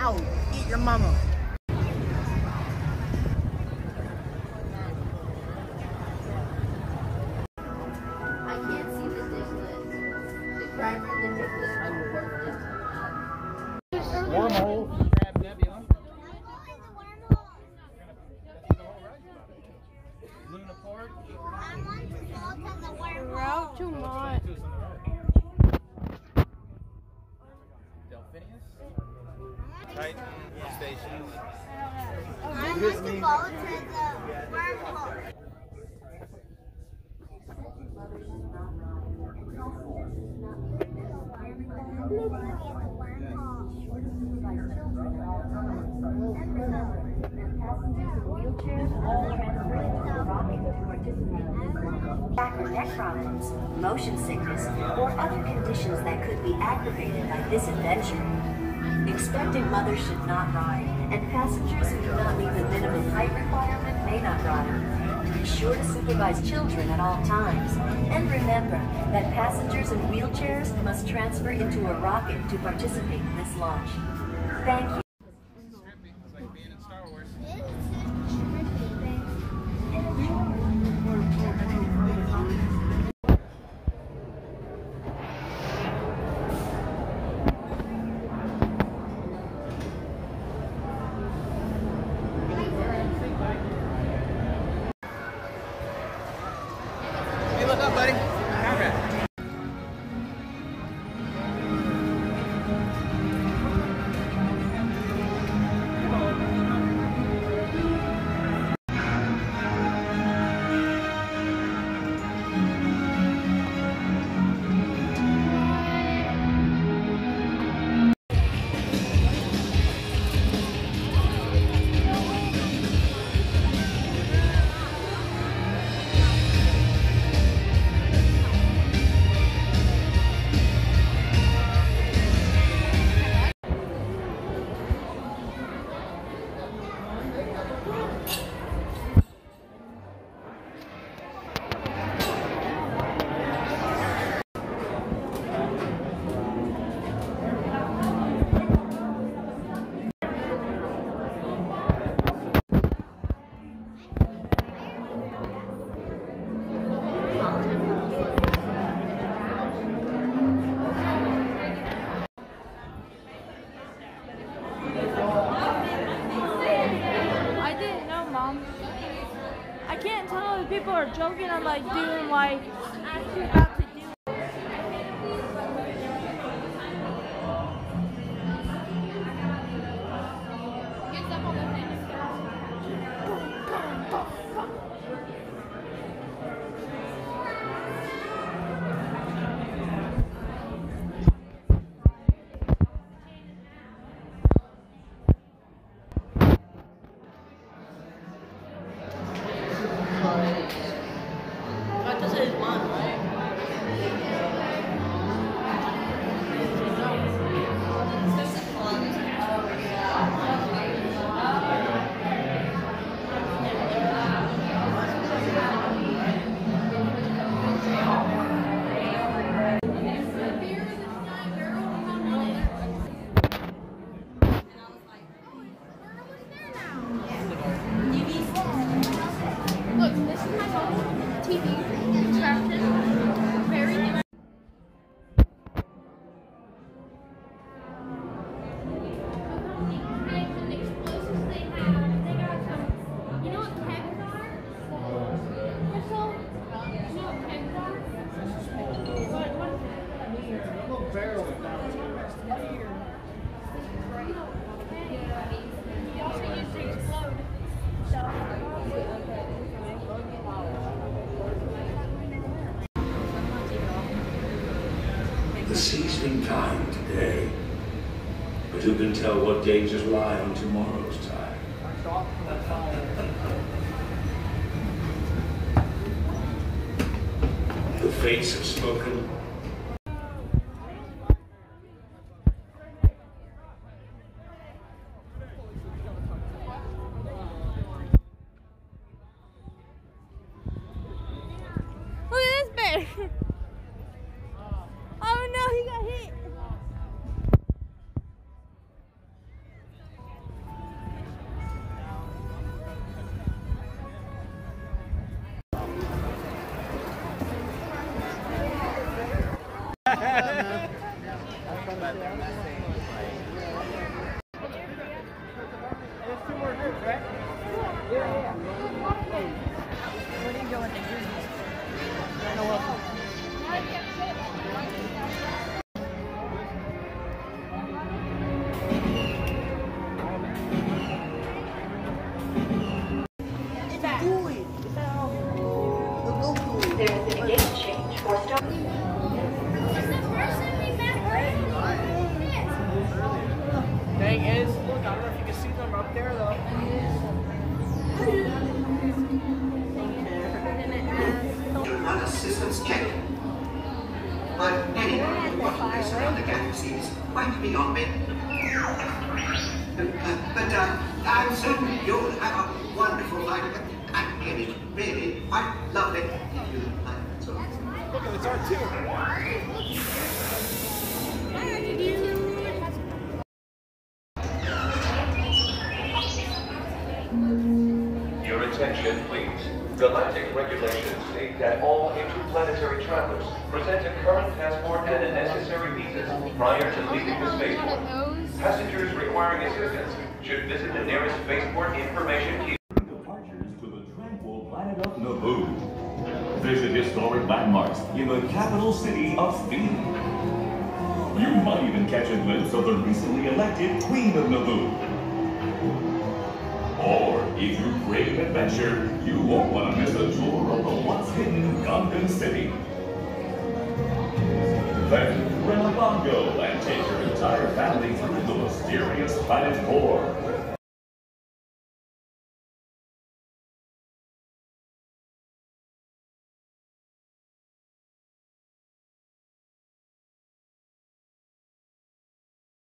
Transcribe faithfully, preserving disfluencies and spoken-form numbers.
Ow! Eat your mama. I can't see the dish list. The driver and the dish list are worthless. Wormhole. Grab Nebula. Luna Port. We're out too much. Delphinius. Titan stations. I want to go to the wormhole. Back or neck problems, motion sickness, or other conditions that could be aggravated by this adventure. Expecting mothers should not ride, and passengers who do not meet the minimum height requirement may not ride. Be sure to supervise children at all times, and remember that passengers in wheelchairs must transfer into a rocket to participate in this launch. Thank you. It's like being in Star Wars. Hey, look up, buddy. Conrad. I didn't know, Mom. I can't tell if people are joking or like doing like actually about to do. But this is one, right? Look, this is my phone, T V, instructions, very new. The sea's been kind today, but who can tell what dangers lie on tomorrow's tide? The fates have spoken. Look at this bear. Oh no, he got hit. But they're missing, like... There's two more groups, right? Yeah, yeah. Where are you going to Disney? I know what. There has been a gate change for Star. Thing is, look, I don't know if you can see them up there though. To run a systems check. But anyone who watching this around the galaxy is quite beyond me. Uh, but uh, I'm certain you'll have a wonderful life. And it is really quite lovely. Look, it's R two. Your attention, please. Galactic regulations state that all interplanetary travelers present a current passport and the necessary visas prior to leaving the spaceport. Passengers requiring assistance should visit the nearest spaceport information key. Departures to the tranquil planet of Naboo. Visit historic landmarks in the capital city of Phoenix. You might even catch a glimpse of the recently elected Queen of Naboo. Or, if you crave adventure, you won't want to miss a tour of the once-hidden Gungan City. Then, rent a bongo and take your entire family through the mysterious planet core.